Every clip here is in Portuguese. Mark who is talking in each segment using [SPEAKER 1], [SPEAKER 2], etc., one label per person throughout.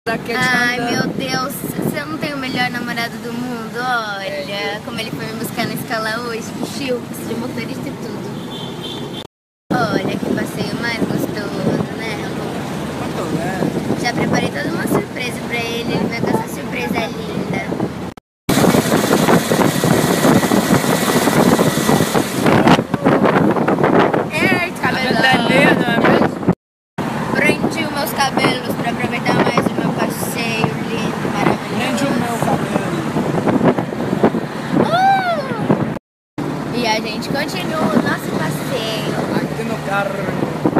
[SPEAKER 1] Ai, meu Deus, você não tem o melhor namorado do mundo? Olha como ele foi me buscar na escala hoje. Chill, de motorista e tudo. Olha que passeio mais gostoso, né, amor? Já preparei toda uma surpresa pra ele vai com essa surpresa linda. Eita, cabelão! Prendi os meus cabelos pra aproveitar mais o meu passeio lindo, maravilhoso.
[SPEAKER 2] Prende o meu cabelo.
[SPEAKER 1] E a gente continua o nosso passeio.
[SPEAKER 2] Aqui no carro.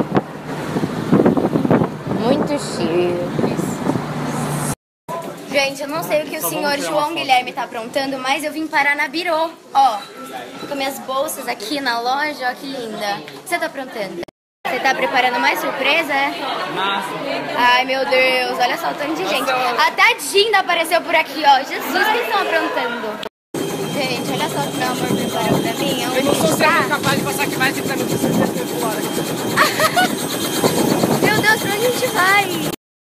[SPEAKER 1] Muito chiques. Gente, eu não sei o que o senhor João Guilherme tá aprontando, mas eu vim parar na Birô. Ó, com minhas bolsas aqui na loja, ó que linda. O que você tá aprontando? Você tá preparando mais surpresa, é? Ai, meu Deus, olha só o tanto de gente. Até a Dinda apareceu por aqui, ó. Jesus, o que estão aprontando? Gente, olha só o que meu amor preparou pra mim.
[SPEAKER 2] Eu não sou sempre capaz de passar aqui mais de pra mim.
[SPEAKER 1] Meu Deus, pra onde a gente vai?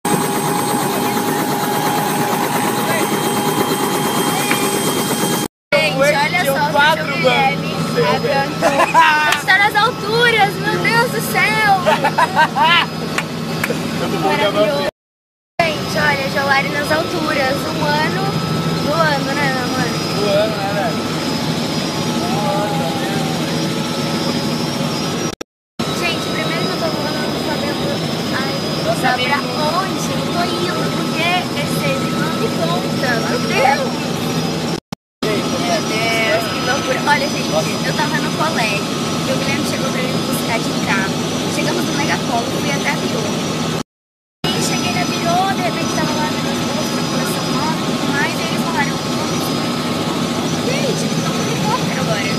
[SPEAKER 1] Gente, olha só o que o Guilherme aprontou. A gente tá nas alturas, meu Deus do céu! Maravilhoso. Gente, olha, Jolari nas alturas. Um ano do ano, né, meu amor?
[SPEAKER 2] Do ano, né, velho?
[SPEAKER 1] Gente, primeiro que eu tô falando, sabendo pra onde eu tô indo, porque esse não me conta. Meu Deus! Meu Deus, que loucura. Olha, gente, eu tava no colégio e o Guilherme chegou pra me buscar de carro. Chegamos no Megapolo, fui até a Birô. E cheguei na Birô, de repente tava lá nas bolsas da coleção nova e tudo mais, e eles falaram, gente, estamos no helicóptero agora.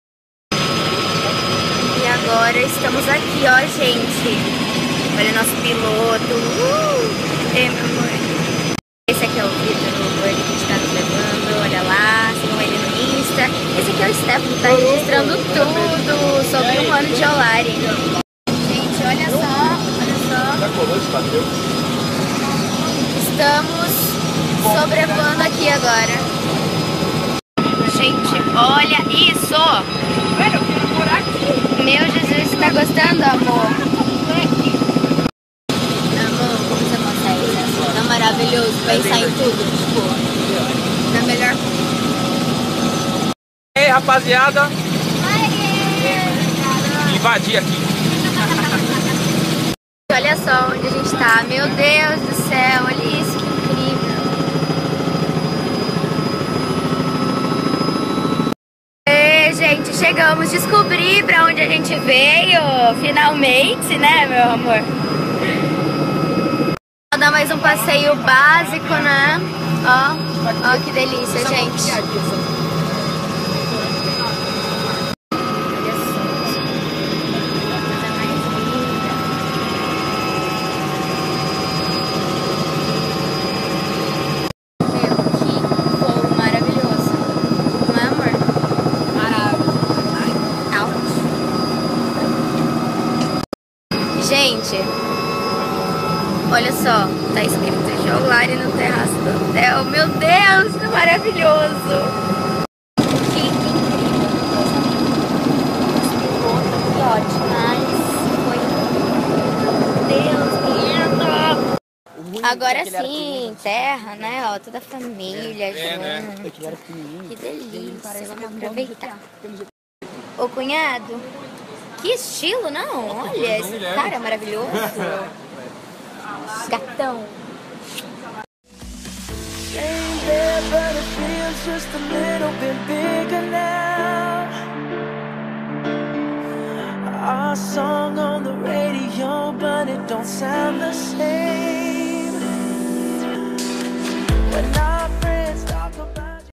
[SPEAKER 1] E agora estamos aqui, ó, gente. Olha o nosso piloto. Meu amor. Esse aqui é o Vitor, o Uber que a gente tá nos levando. Olha lá, sigam ele no Insta. Esse aqui é o Stefano, tá registrando tudo sobre um ano de Jolari. Gente, olha só, olha só.
[SPEAKER 2] Já colou esse bateu?
[SPEAKER 1] Estamos sobrevoando aqui agora. Gente, olha isso!
[SPEAKER 2] Velho, eu quero morar aqui.
[SPEAKER 1] Meu Jesus, você tá gostando, amor? Amor, como você consegue, né? Não é maravilhoso pensar em tudo, tipo, na melhor.
[SPEAKER 2] Ei, rapaziada. Invadi aqui.
[SPEAKER 1] Olha só onde a gente tá. Meu Deus do céu, olha isso, que incrível. E, gente, chegamos. Descobri pra onde a gente veio, finalmente, né, meu amor? Vou dar mais um passeio básico, né? Ó, que delícia, gente. Gente, olha só, tá escrito Jolari no terraço do hotel. Meu Deus, que maravilhoso! Que incrível! Que ótimo, mas foi... Meu Deus, lindo! Agora sim, terra, né? Ó, toda a família junto. Que delícia, vamos aproveitar. Ô, cunhado, que estilo, não? Olha, esse cara é maravilhoso. Gatão.
[SPEAKER 3] Our song on the radio, but it don't sound the same. When I